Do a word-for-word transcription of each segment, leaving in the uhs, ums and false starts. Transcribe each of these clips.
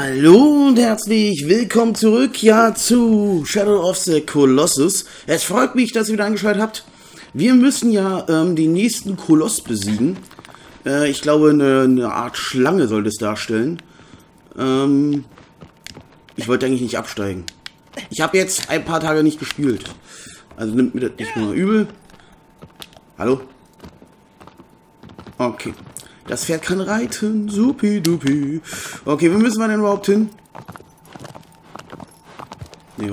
Hallo und herzlich willkommen zurück, ja, zu Shadow of the Colossus. Es freut mich, dass ihr wieder eingeschaltet habt. Wir müssen ja ähm, den nächsten Koloss besiegen. Äh, ich glaube, eine, eine Art Schlange soll das darstellen. Ähm, ich wollte eigentlich nicht absteigen. Ich habe jetzt ein paar Tage nicht gespielt. Also nimmt mir das nicht nur übel. Hallo? Okay. Das Pferd kann reiten. Supi-dupi. Okay, wo müssen wir denn überhaupt hin? Nee,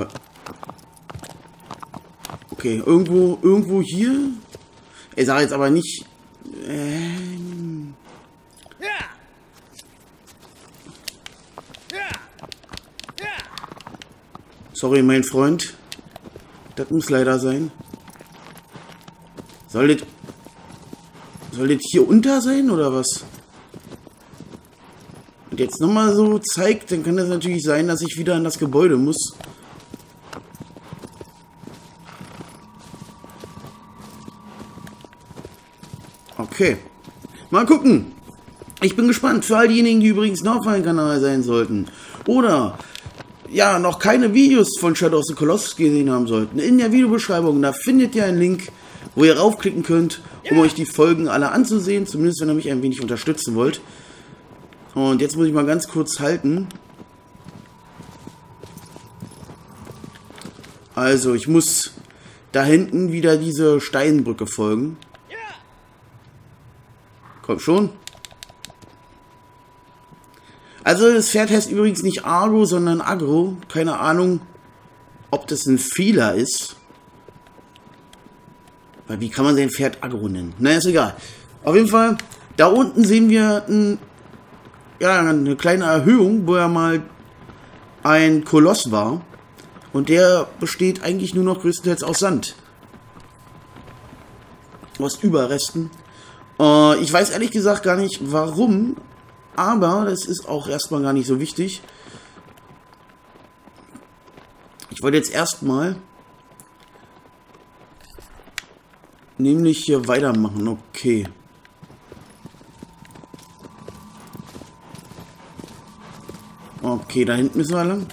okay, irgendwo, irgendwo hier? Ich sage jetzt aber nicht... Ähm Sorry, mein Freund. Das muss leider sein. Soll das... Soll das hier unter sein, oder was? Und jetzt nochmal so zeigt, dann kann das natürlich sein, dass ich wieder in das Gebäude muss. Okay. Mal gucken. Ich bin gespannt. Für all diejenigen, die übrigens noch auf meinem Kanal sein sollten. Oder... ja, noch keine Videos von Shadow of the Colossus gesehen haben sollten. In der Videobeschreibung, da findet ihr einen Link, wo ihr raufklicken könnt, um euch die Folgen alle anzusehen. Zumindest, wenn ihr mich ein wenig unterstützen wollt. Und jetzt muss ich mal ganz kurz halten. Also, ich muss da hinten wieder diese Steinbrücke folgen. Komm schon. Also, das Pferd heißt übrigens nicht Argo, sondern Agro. Keine Ahnung, ob das ein Fehler ist. Weil wie kann man sein Pferd Agro nennen? Na, ist egal. Auf jeden Fall, da unten sehen wir ein, ja, eine kleine Erhöhung, wo ja mal ein Koloss war. Und der besteht eigentlich nur noch größtenteils aus Sand. Aus Überresten. Äh, ich weiß ehrlich gesagt gar nicht, warum. Aber das ist auch erstmal gar nicht so wichtig. Ich wollte jetzt erstmal nämlich hier weitermachen. Okay. Okay, da hinten müssen wir lang.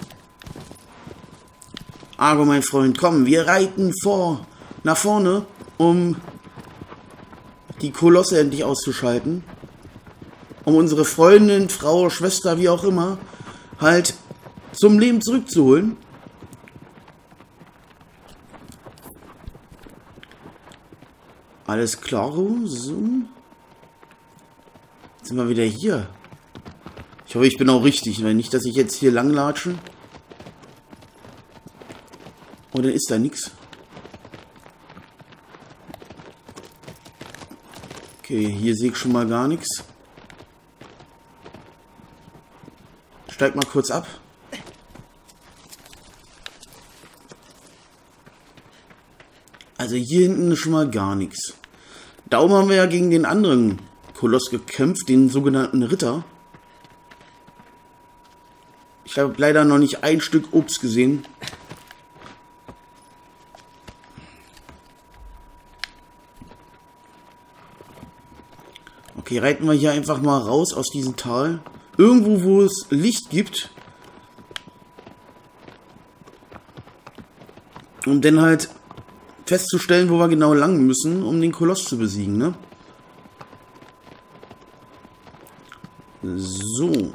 Argo, mein Freund, komm, wir reiten vor, nach vorne, um die Kolosse endlich auszuschalten. Um unsere Freundin, Frau, Schwester, wie auch immer, halt zum Leben zurückzuholen. Alles klar, so. Jetzt sind wir wieder hier. Ich hoffe, ich bin auch richtig, weil nicht, dass ich jetzt hier lang latsche. Oder ist da nichts? Okay, hier sehe ich schon mal gar nichts. Steig mal kurz ab. Also hier hinten ist schon mal gar nichts. Da oben haben wir ja gegen den anderen Koloss gekämpft, den sogenannten Ritter. Ich habe leider noch nicht ein Stück Obst gesehen. Okay, reiten wir hier einfach mal raus aus diesem Tal. Irgendwo, wo es Licht gibt. Um dann halt festzustellen, wo wir genau lang müssen, um den Koloss zu besiegen, ne? So.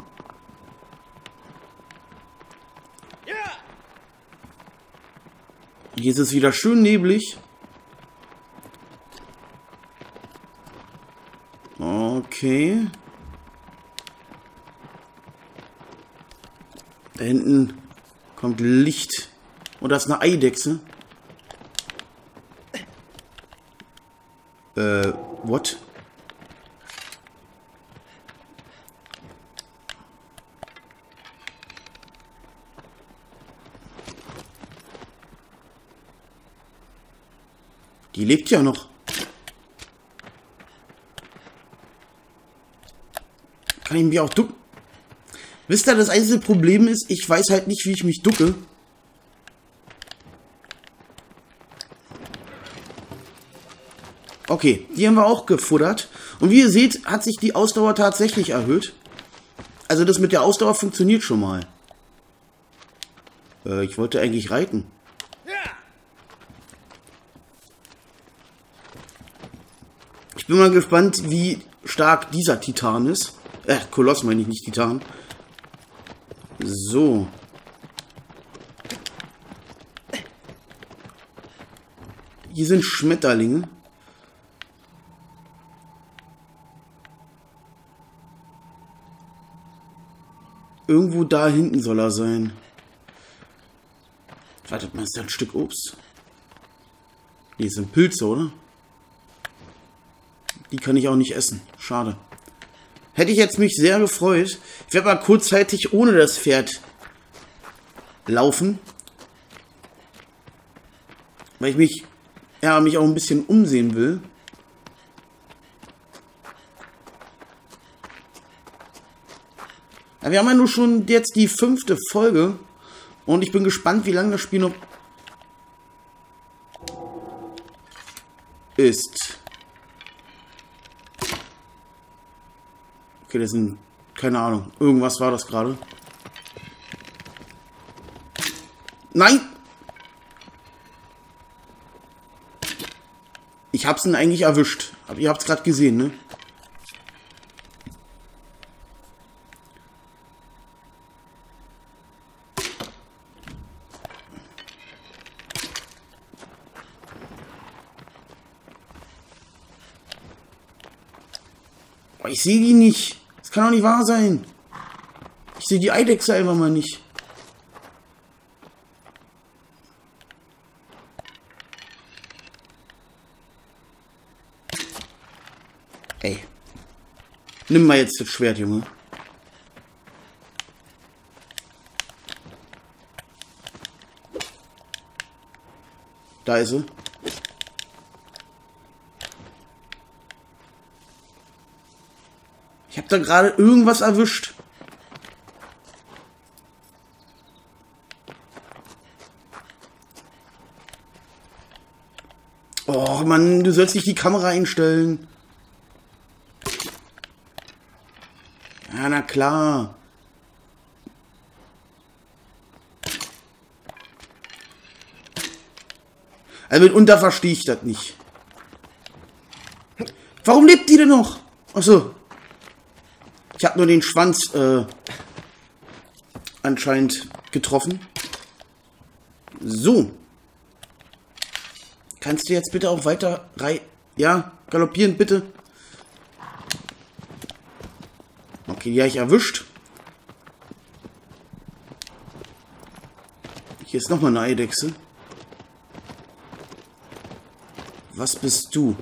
Hier ist es wieder schön neblig. Okay. Da hinten kommt Licht. Und das ist eine Eidechse. Äh, what? Die lebt ja noch. Kann ich mich auch ducken? Wisst ihr, das einzige Problem ist, ich weiß halt nicht, wie ich mich ducke. Okay, die haben wir auch gefuttert. Und wie ihr seht, hat sich die Ausdauer tatsächlich erhöht. Also das mit der Ausdauer funktioniert schon mal. Äh, ich wollte eigentlich reiten. Ich bin mal gespannt, wie stark dieser Titan ist. Äh, Koloss meine ich, nicht Titan. So. Hier sind Schmetterlinge. Irgendwo da hinten soll er sein. Wartet mal, ist da ein Stück Obst? Nee, sind Pilze, oder? Die kann ich auch nicht essen. Schade. Hätte ich jetzt mich sehr gefreut. Ich werde mal kurzzeitig ohne das Pferd laufen. Weil ich mich, ja, mich auch ein bisschen umsehen will. Ja, wir haben ja nur schon jetzt die fünfte Folge. Und ich bin gespannt, wie lange das Spiel noch ist. Okay, das sind, keine Ahnung, irgendwas war das gerade. Nein! Ich hab's ihn eigentlich erwischt. Aber ihr habt's gerade gesehen, ne? Ich sehe die nicht. Das kann doch nicht wahr sein. Ich sehe die Eidechse einfach mal nicht. Ey. Nimm mal jetzt das Schwert, Junge. Da ist sie. Ich habe da gerade irgendwas erwischt. Oh Mann, du sollst nicht die Kamera einstellen. Ja, na klar. Also mitunter verstehe ich das nicht. Warum lebt die denn noch? Achso. Ich habe nur den Schwanz äh, anscheinend getroffen. So. Kannst du jetzt bitte auch weiter rei... Ja, galoppieren, bitte. Okay, die habe ich erwischt. Hier ist nochmal eine Eidechse. Was bist du?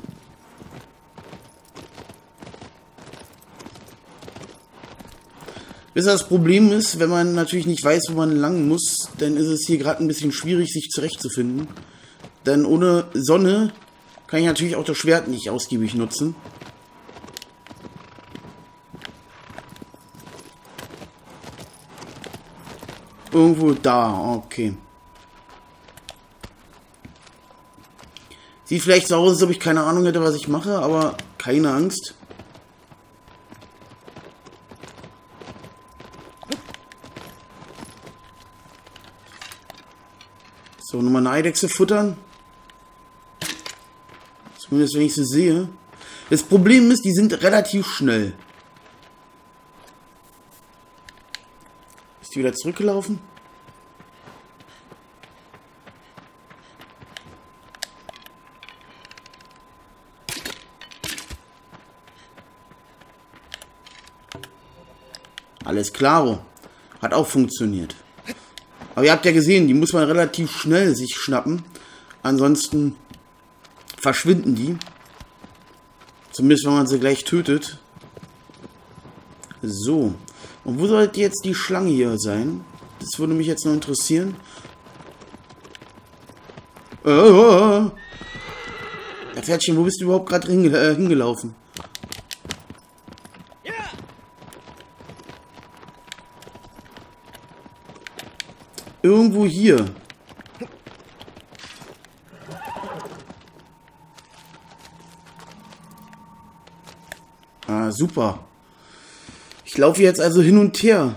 Bis das Problem ist, wenn man natürlich nicht weiß, wo man lang muss, dann ist es hier gerade ein bisschen schwierig, sich zurechtzufinden. Denn ohne Sonne kann ich natürlich auch das Schwert nicht ausgiebig nutzen. Irgendwo da, okay. Sieht vielleicht so aus, als ob ich keine Ahnung hätte, was ich mache, aber keine Angst. So, nochmal eine Eidechse futtern. Zumindest, wenn ich sie sehe. Das Problem ist, die sind relativ schnell. Ist die wieder zurückgelaufen? Alles klar. Hat auch funktioniert. Aber ihr habt ja gesehen, die muss man relativ schnell sich schnappen. Ansonsten verschwinden die. Zumindest, wenn man sie gleich tötet. So. Und wo sollte jetzt die Schlange hier sein? Das würde mich jetzt noch interessieren. Oh. Ja, Pferdchen, wo bist du überhaupt gerade hinge äh, hingelaufen? Irgendwo hier. Ah, super. Ich laufe jetzt also hin und her.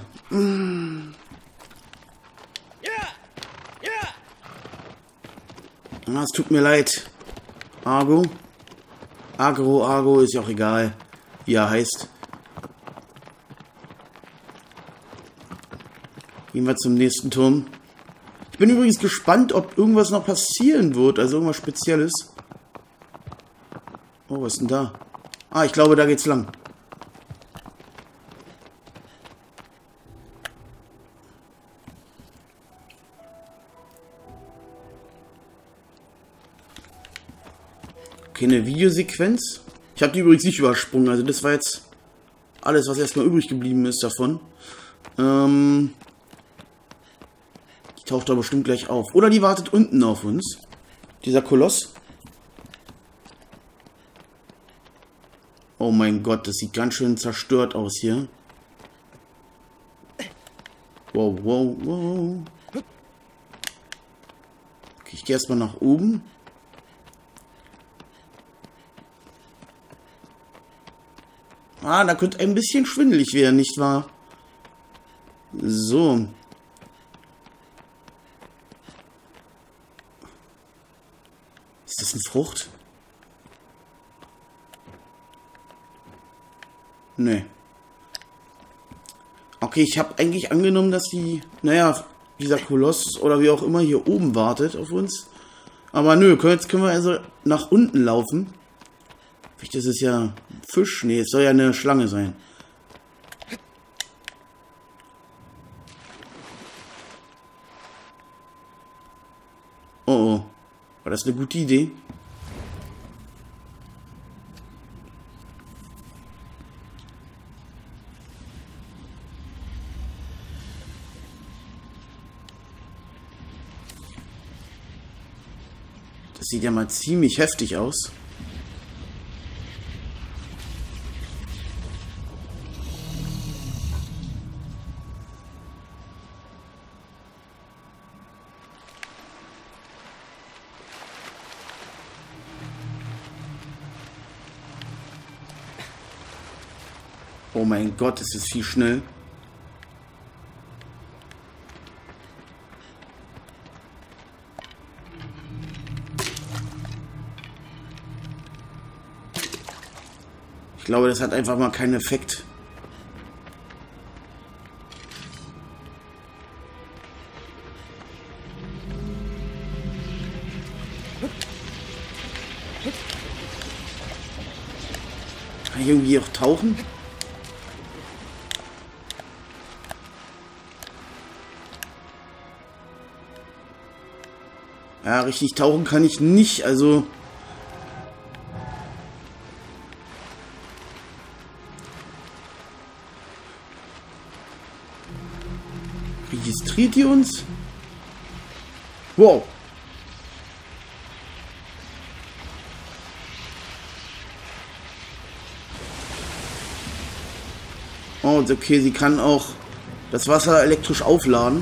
Ah, es tut mir leid. Argo. Agro, Argo, ist ja auch egal, wie er heißt. Gehen wir zum nächsten Turm. Ich bin übrigens gespannt, ob irgendwas noch passieren wird, also irgendwas Spezielles. Oh, was ist denn da? Ah, ich glaube, da geht's lang. Okay, eine Videosequenz. Ich habe die übrigens nicht übersprungen, also das war jetzt alles, was erstmal übrig geblieben ist davon. Ähm, die taucht da bestimmt gleich auf. Oder die wartet unten auf uns. Dieser Koloss. Oh mein Gott, das sieht ganz schön zerstört aus hier. Wow, wow, wow. Okay, ich gehe erstmal nach oben. Ah, da könnte ein bisschen schwindelig werden, nicht wahr? So. Ist das eine Frucht? Nee. Okay, ich habe eigentlich angenommen, dass die, naja, dieser Koloss oder wie auch immer hier oben wartet auf uns. Aber nö, jetzt können wir also nach unten laufen. Vielleicht ist es ja ein Fisch. Nee, es soll ja eine Schlange sein. Oh oh. War das eine gute Idee? Das sieht ja mal ziemlich heftig aus. Oh mein Gott, ist das viel schnell. Ich glaube, das hat einfach mal keinen Effekt. Kann ich irgendwie auch tauchen? Ja, richtig tauchen kann ich nicht, also... Registriert ihr uns? Wow. Oh, okay, sie kann auch das Wasser elektrisch aufladen.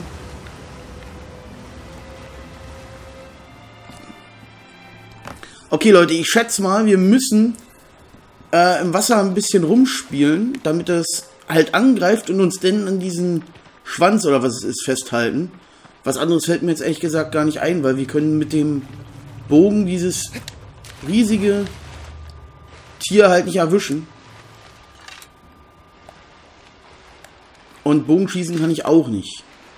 Okay, Leute, ich schätze mal, wir müssen äh, im Wasser ein bisschen rumspielen, damit es halt angreift und uns denn an diesen Schwanz oder was es ist festhalten. Was anderes fällt mir jetzt ehrlich gesagt gar nicht ein, weil wir können mit dem Bogen dieses riesige Tier halt nicht erwischen. Und Bogenschießen kann ich auch nicht.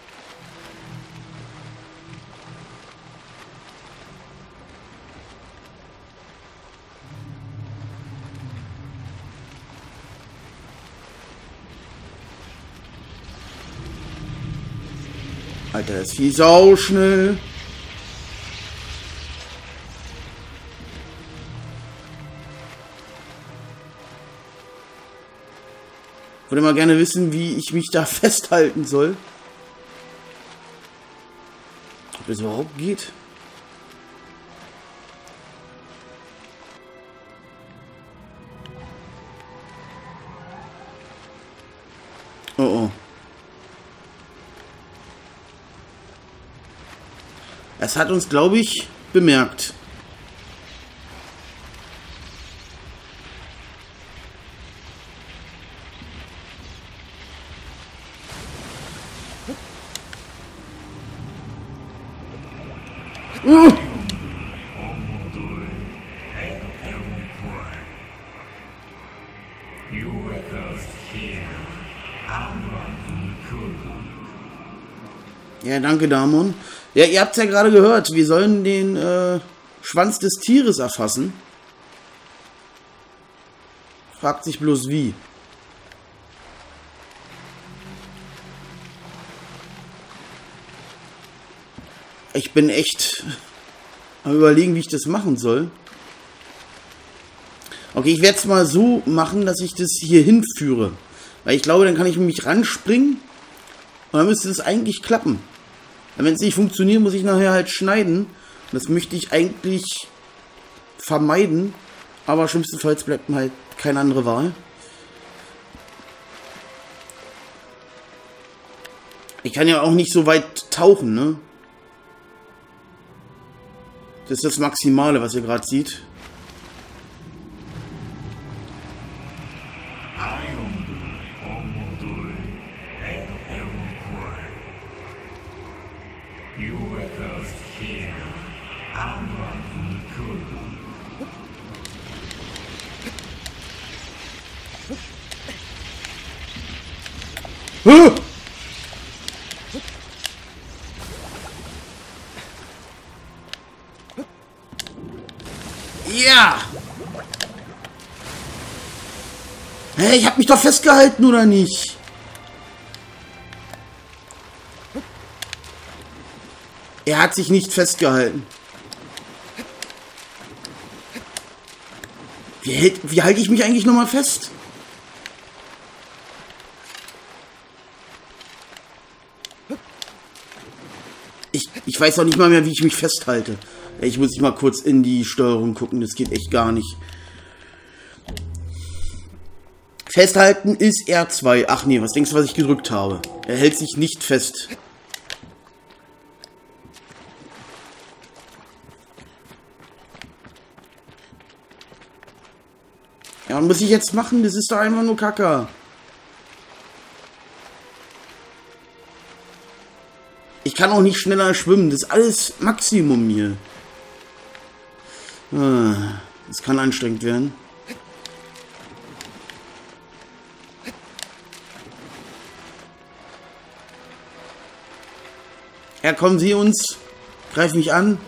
Alter, das Vieh sau schnell. Ich würde mal gerne wissen, wie ich mich da festhalten soll. Ob das überhaupt geht. Oh oh. Es hat uns, glaube ich, bemerkt. Uh. Ja, danke, Damon. Ja, ihr habt es ja gerade gehört. Wir sollen den äh, Schwanz des Tieres erfassen. Fragt sich bloß wie. Ich bin echt am Überlegen, wie ich das machen soll. Okay, ich werde es mal so machen, dass ich das hier hinführe. Weil ich glaube, dann kann ich mich ranspringen. Und dann müsste das eigentlich klappen. Wenn es nicht funktioniert, muss ich nachher halt schneiden. Und das möchte ich eigentlich vermeiden. Aber schlimmstenfalls bleibt mir halt keine andere Wahl. Ich kann ja auch nicht so weit tauchen, ne? Das ist das Maximale, was ihr gerade seht. Huh! Ja! Hey, ich hab mich doch festgehalten, oder nicht? Er hat sich nicht festgehalten. Wie, hält, wie halte ich mich eigentlich nochmal fest? Ich, ich weiß auch nicht mal mehr, wie ich mich festhalte. Ich muss mal kurz in die Steuerung gucken, das geht echt gar nicht. Festhalten ist R zwei. Ach nee, was denkst du, was ich gedrückt habe? Er hält sich nicht fest. Ja, was muss ich jetzt machen? Das ist doch einfach nur Kacke. Ich kann auch nicht schneller schwimmen. Das ist alles Maximum hier. Das kann anstrengend werden. Ja, kommen Sie uns. Greif mich an.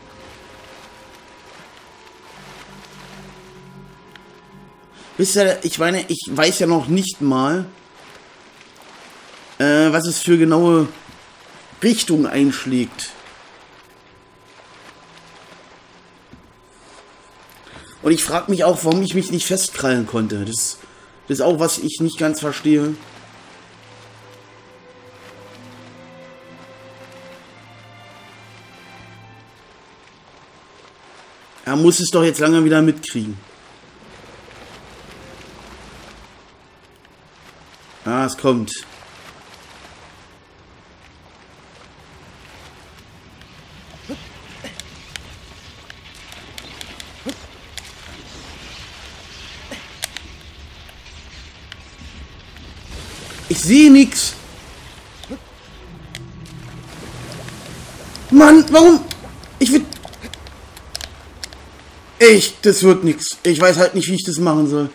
Wisst ihr, ich meine, ich weiß ja noch nicht mal, äh, was es für genaue Richtung einschlägt. Und ich frage mich auch, warum ich mich nicht festkrallen konnte. Das, das ist auch, was ich nicht ganz verstehe. Er muss es doch jetzt lange wieder mitkriegen. Ah, es kommt. Ich sehe nichts. Mann, warum? Ich will... Ich, das wird nichts. Ich weiß halt nicht, wie ich das machen soll.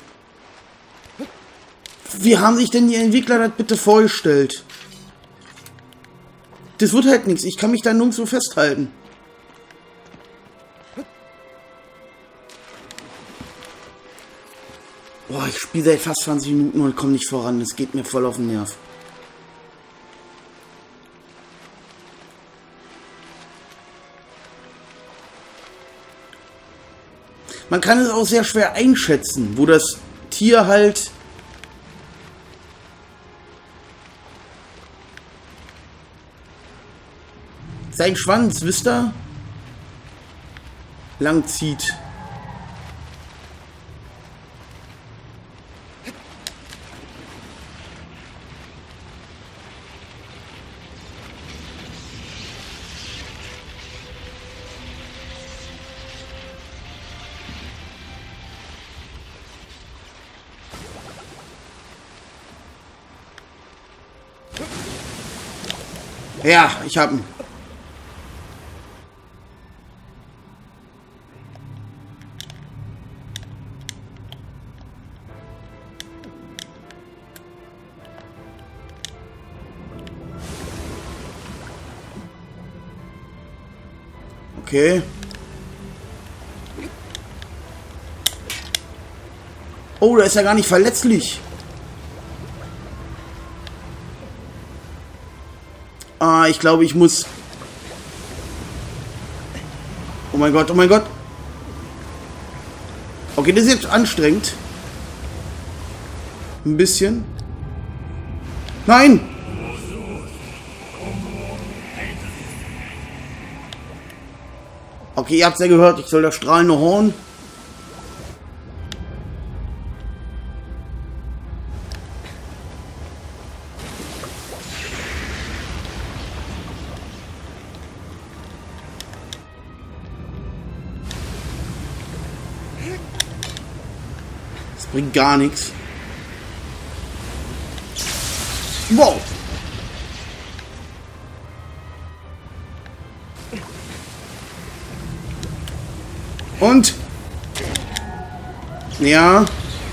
Wie haben sich denn die Entwickler das bitte vorgestellt? Das wird halt nichts. Ich kann mich da nirgendwo festhalten. Boah, ich spiele seit fast zwanzig Minuten und komme nicht voran. Das geht mir voll auf den Nerv. Man kann es auch sehr schwer einschätzen, wo das Tier halt seinen Schwanz, wisst ihr, lang zieht. Ja, ich hab ihn. Okay. Oh, der ist ja gar nicht verletzlich. Ah, ich glaube, ich muss... Oh mein Gott, oh mein Gott. Okay, das ist jetzt anstrengend. Ein bisschen. Nein! Okay, ihr habt es ja gehört, ich soll das strahlende Horn. Das bringt gar nichts. Wow! Und? Ja.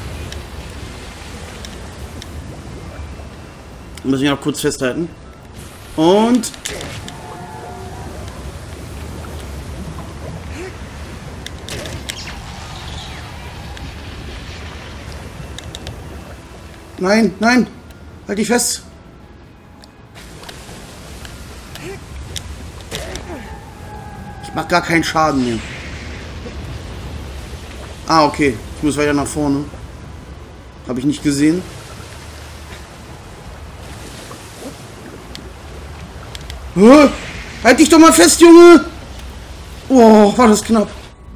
Muss ich noch kurz festhalten. Und? Nein, nein. Halt dich fest. Ich mach gar keinen Schaden mehr. Ah, okay. Ich muss weiter nach vorne. Habe ich nicht gesehen. Huh? Halt dich doch mal fest, Junge! Oh, war das knapp.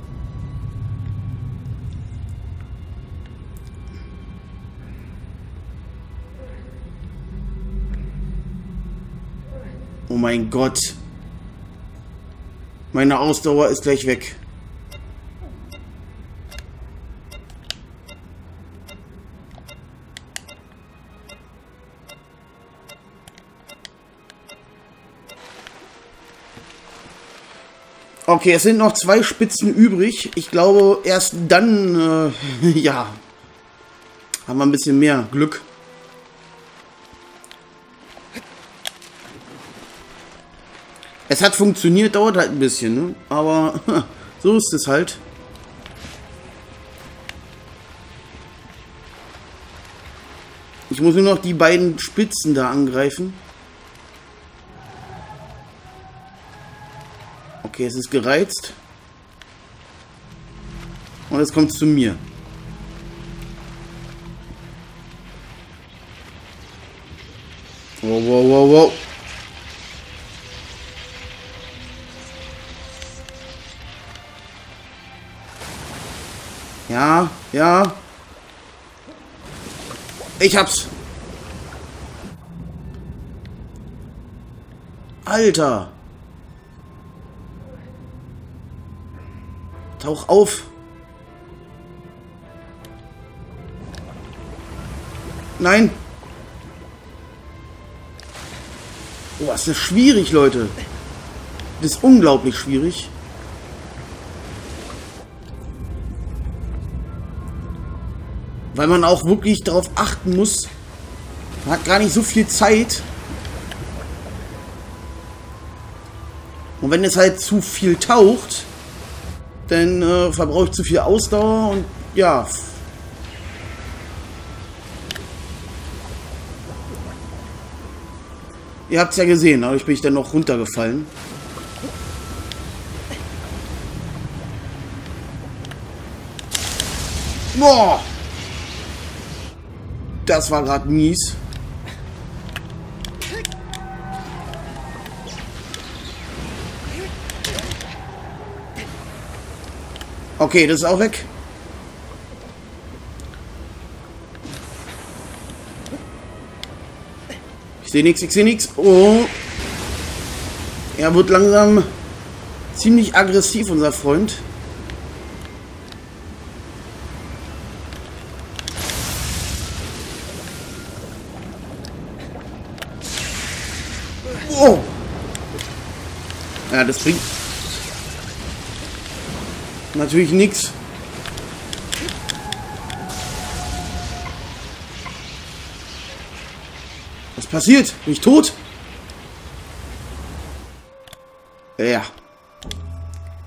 Oh mein Gott. Meine Ausdauer ist gleich weg. Okay, es sind noch zwei Spitzen übrig. Ich glaube, erst dann, äh, ja, haben wir ein bisschen mehr Glück. Es hat funktioniert, dauert halt ein bisschen, ne? Aber so ist es halt. Ich muss nur noch die beiden Spitzen da angreifen. Okay, es ist gereizt. Und jetzt kommt es zu mir. Wow, wow, wow, wow. Ja, ja. Ich hab's. Alter. Tauch auf. Nein. Oh, das ist schwierig, Leute. Das ist unglaublich schwierig. Weil man auch wirklich darauf achten muss. Man hat gar nicht so viel Zeit. Und wenn es halt zu viel taucht, dann äh, verbrauche ich zu viel Ausdauer und ja. Ihr habt es ja gesehen, dadurch bin ich dann noch runtergefallen. Boah! Das war gerade mies. Okay, das ist auch weg. Ich sehe nichts, ich sehe nichts. Oh. Er wird langsam ziemlich aggressiv, unser Freund. Oh. Ja, das bringt natürlich nichts. Was passiert? Bin ich tot? Ja.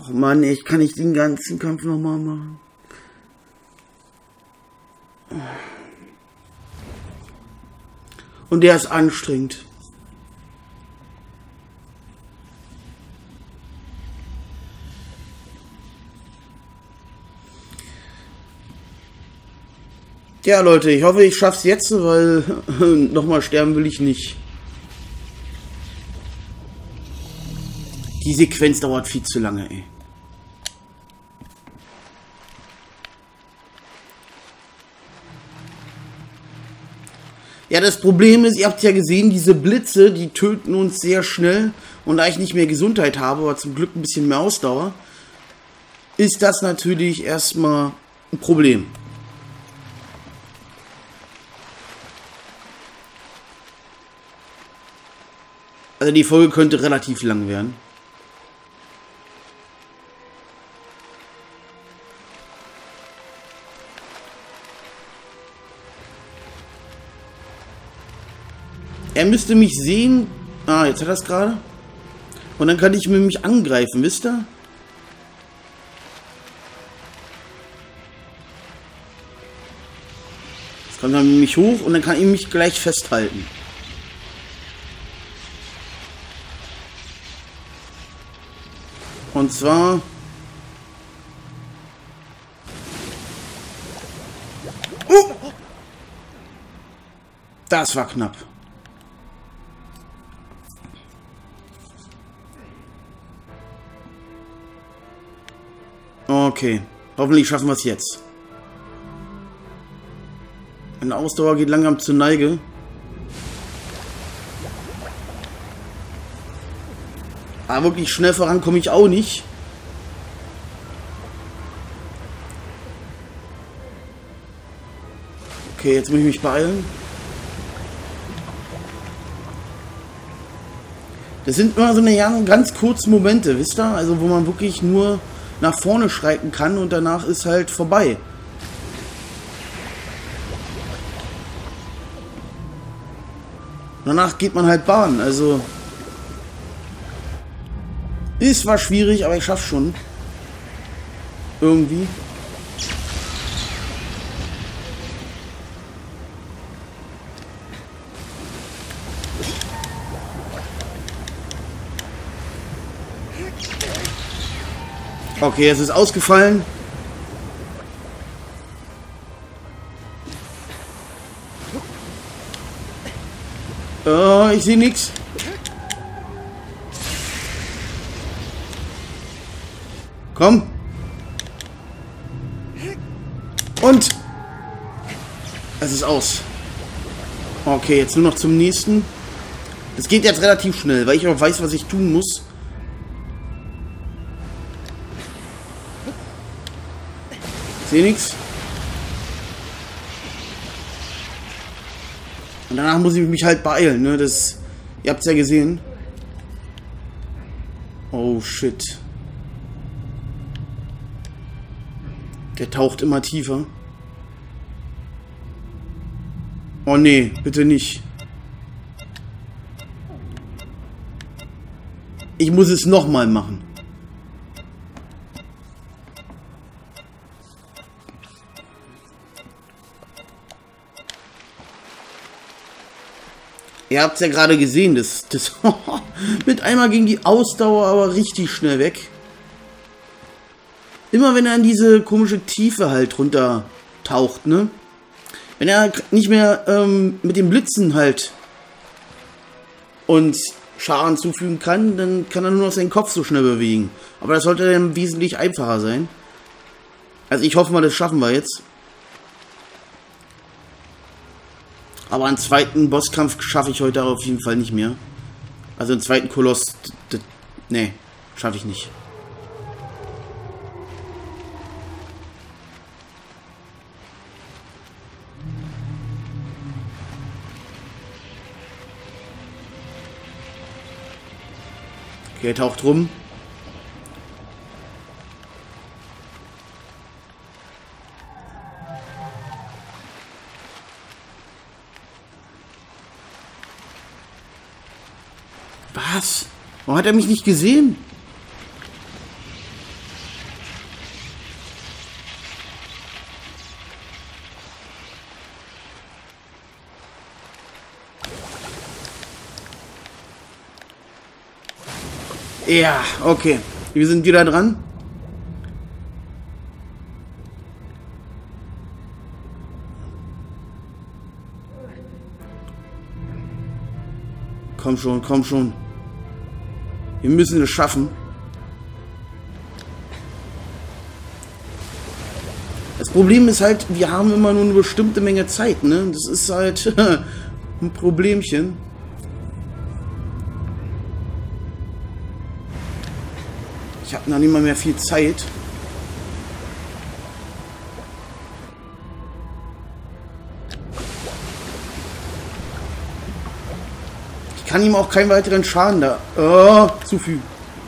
Oh Mann, ich kann nicht den ganzen Kampf nochmal machen. Und der ist anstrengend. Ja, Leute, ich hoffe, ich schaff's jetzt, weil nochmal sterben will ich nicht. Die Sequenz dauert viel zu lange, ey. Ja, das Problem ist, ihr habt ja gesehen, diese Blitze, die töten uns sehr schnell. Und da ich nicht mehr Gesundheit habe, aber zum Glück ein bisschen mehr Ausdauer, ist das natürlich erstmal ein Problem. Also die Folge könnte relativ lang werden. Er müsste mich sehen. Ah, jetzt hat er es gerade. Und dann kann ich mich angreifen, wisst ihr? Jetzt kommt er mich hoch und dann kann ich mich gleich festhalten. Und zwar... Oh! Das war knapp. Okay, hoffentlich schaffen wir es jetzt. Meine Ausdauer geht langsam zur Neige. Aber wirklich schnell voran komme ich auch nicht. Okay, jetzt muss ich mich beeilen. Das sind immer so eine ganz kurzen Momente, wisst ihr? Also wo man wirklich nur nach vorne schreiten kann und danach ist halt vorbei. Danach geht man halt Bahn, also ist zwar schwierig, aber ich schaff's schon. Irgendwie. Okay, es ist ausgefallen. Oh, ich sehe nichts. Komm. Und es ist aus. Okay, jetzt nur noch zum nächsten. Es geht jetzt relativ schnell, weil ich auch weiß, was ich tun muss. Ich sehe nichts. Und danach muss ich mich halt beeilen, ne? Das, ihr habt es ja gesehen. Oh shit. Der taucht immer tiefer. Oh nee, bitte nicht. Ich muss es nochmal machen. Ihr habt es ja gerade gesehen, das, das mit einmal ging die Ausdauer aber richtig schnell weg. Immer wenn er in diese komische Tiefe halt runter taucht, ne? Wenn er nicht mehr ähm, mit den Blitzen halt uns Schaden zufügen kann, dann kann er nur noch seinen Kopf so schnell bewegen. Aber das sollte dann wesentlich einfacher sein. Also ich hoffe mal, das schaffen wir jetzt. Aber einen zweiten Bosskampf schaffe ich heute auf jeden Fall nicht mehr. Also einen zweiten Koloss, nee, schaffe ich nicht. Okay, er taucht rum. Was? Warum hat er mich nicht gesehen? Ja, okay. Wir sind wieder dran. Komm schon, komm schon. Wir müssen es schaffen. Das Problem ist halt, wir haben immer nur eine bestimmte Menge Zeit, ne? Das ist halt ein Problemchen. Ich habe noch nicht mal mehr viel Zeit. Ich kann ihm auch keinen weiteren Schaden da oh, zufügen.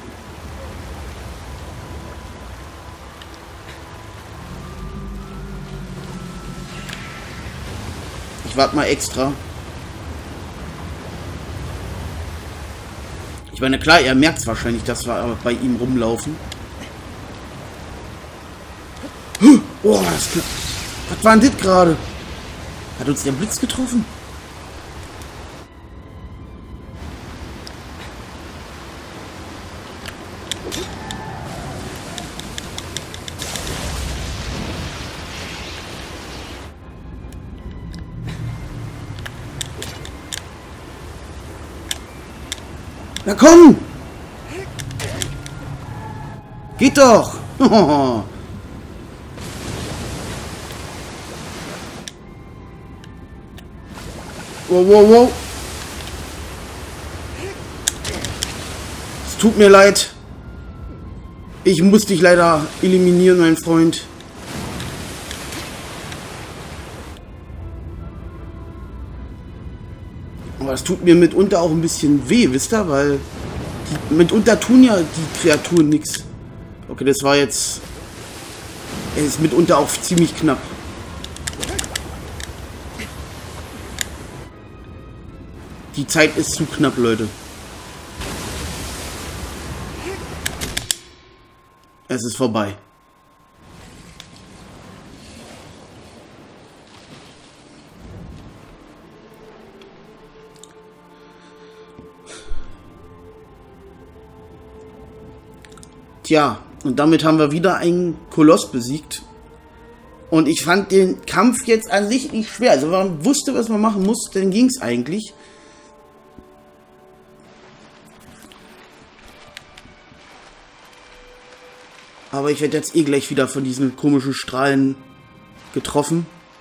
Ich warte mal extra. Ich meine, klar, er merkt es wahrscheinlich, dass wir bei ihm rumlaufen. Oh, das, was war denn das gerade? Hat uns der Blitz getroffen? Na komm! Geht doch! Wow, wow, wow! Es tut mir leid. Ich muss dich leider eliminieren, mein Freund. Aber es tut mir mitunter auch ein bisschen weh, wisst ihr? Weil die, mitunter tun ja die Kreaturen nichts. Okay, das war jetzt... Es ist mitunter auch ziemlich knapp. Die Zeit ist zu knapp, Leute. Es ist vorbei. Tja, und damit haben wir wieder einen Koloss besiegt. Und ich fand den Kampf jetzt an sich nicht schwer. Also man wusste, was man machen muss, dann ging es eigentlich. Aber ich werde jetzt eh gleich wieder von diesen komischen Strahlen getroffen.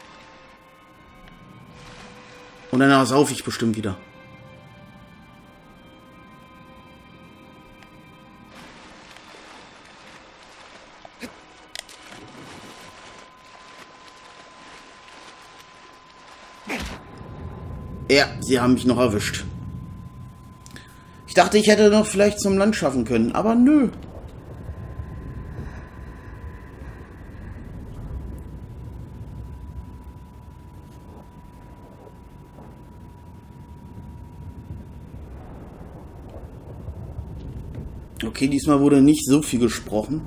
Und danach saufe ich bestimmt wieder. Ja, sie haben mich noch erwischt. Ich dachte, ich hätte noch vielleicht zum Land schaffen können, aber nö. Okay, diesmal wurde nicht so viel gesprochen.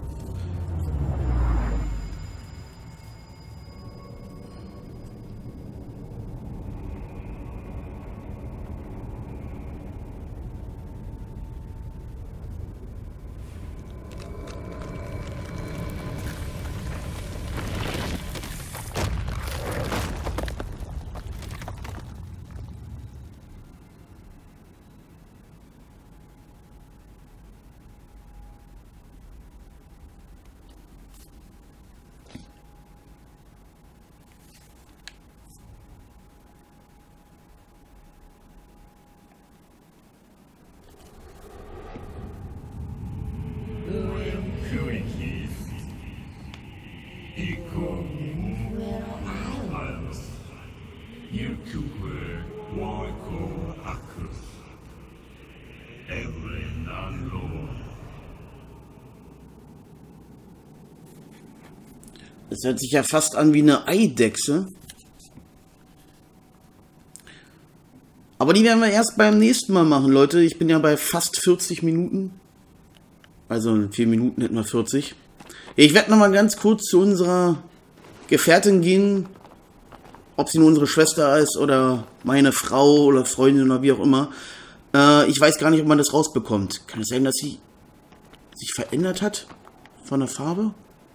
Das hört sich ja fast an wie eine Eidechse. Aber die werden wir erst beim nächsten Mal machen, Leute. Ich bin ja bei fast vierzig Minuten. Also in vier Minuten hätten wir vierzig. Ich werde nochmal ganz kurz zu unserer Gefährtin gehen. Ob sie nur unsere Schwester ist oder meine Frau oder Freundin oder wie auch immer. Äh, ich weiß gar nicht, ob man das rausbekommt. Kann es sein, dass sie sich verändert hat von der Farbe.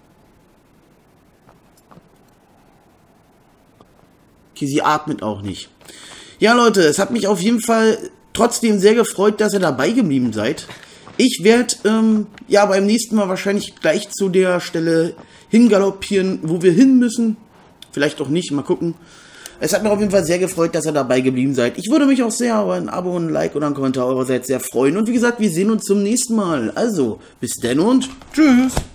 Okay, sie atmet auch nicht. Ja, Leute, es hat mich auf jeden Fall trotzdem sehr gefreut, dass ihr dabei geblieben seid. Ich werde, ähm, ja, beim nächsten Mal wahrscheinlich gleich zu der Stelle hingaloppieren, wo wir hin müssen. Vielleicht auch nicht, mal gucken. Es hat mich auf jeden Fall sehr gefreut, dass ihr dabei geblieben seid. Ich würde mich auch sehr über ein Abo, ein Like oder einen Kommentar eurerseits sehr freuen. Und wie gesagt, wir sehen uns zum nächsten Mal. Also, bis denn und tschüss.